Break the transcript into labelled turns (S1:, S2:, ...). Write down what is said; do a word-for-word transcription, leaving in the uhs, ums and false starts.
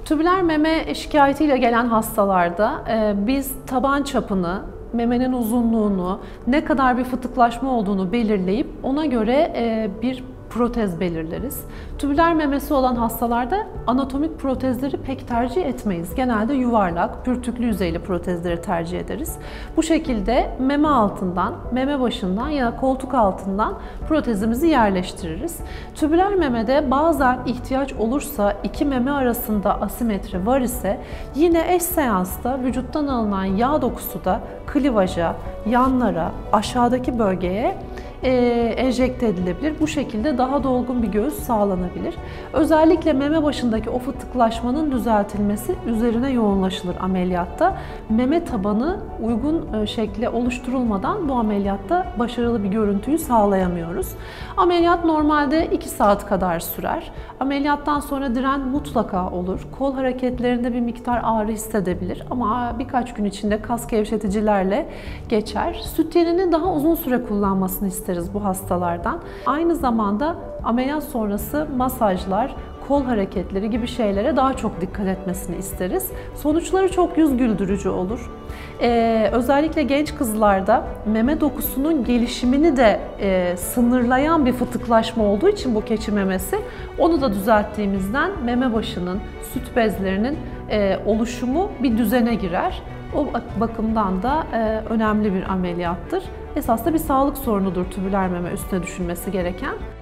S1: Tübüler meme şikayetiyle gelen hastalarda e, biz taban çapını, memenin uzunluğunu, ne kadar bir fıtıklaşma olduğunu belirleyip ona göre e, bir protez belirleriz. Tübüler memesi olan hastalarda anatomik protezleri pek tercih etmeyiz. Genelde yuvarlak, pürtüklü yüzeyli protezleri tercih ederiz. Bu şekilde meme altından, meme başından ya da koltuk altından protezimizi yerleştiririz. Tübüler memede bazen ihtiyaç olursa iki meme arasında asimetri var ise yine eş seansta vücuttan alınan yağ dokusu da klivaja, yanlara, aşağıdaki bölgeye E, enjekte edilebilir. Bu şekilde daha dolgun bir göğüs sağlanabilir. Özellikle meme başındaki o fıtıklaşmanın düzeltilmesi üzerine yoğunlaşılır ameliyatta. Meme tabanı uygun şekle oluşturulmadan bu ameliyatta başarılı bir görüntüyü sağlayamıyoruz. Ameliyat normalde iki saat kadar sürer. Ameliyattan sonra diren mutlaka olur. Kol hareketlerinde bir miktar ağrı hissedebilir ama birkaç gün içinde kas gevşeticilerle geçer. Süt yenini daha uzun süre kullanmasını isteriz bu hastalardan. Aynı zamanda ameliyat sonrası masajlar, kol hareketleri gibi şeylere daha çok dikkat etmesini isteriz. Sonuçları çok yüz güldürücü olur. Ee, özellikle genç kızlarda meme dokusunun gelişimini de e, sınırlayan bir fıtıklaşma olduğu için bu keçi memesi, onu da düzelttiğimizden meme başının, süt bezlerinin e, oluşumu bir düzene girer. O bakımdan da e, önemli bir ameliyattır. Esas da bir sağlık sorunudur tübüler meme üstüne düşünmesi gereken.